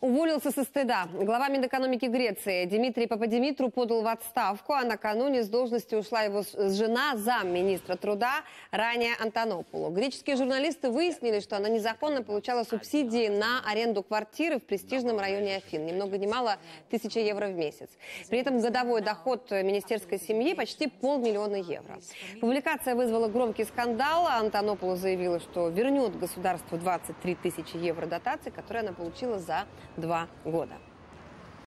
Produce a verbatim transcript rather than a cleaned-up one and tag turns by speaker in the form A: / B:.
A: Уволился со стыда. Глава Минэкономики Греции Димитрий Пападимитру подал в отставку, а накануне с должности ушла его жена, замминистра труда Рания Антонопулу. Греческие журналисты выяснили, что она незаконно получала субсидии на аренду квартиры в престижном районе Афин. Ни много ни мало тысяча евро в месяц. При этом годовой доход министерской семьи почти полмиллиона евро. Публикация вызвала громкий скандал. Антонопулу заявила, что вернет государству двадцать три тысячи евро дотаций, которые она получила за два года.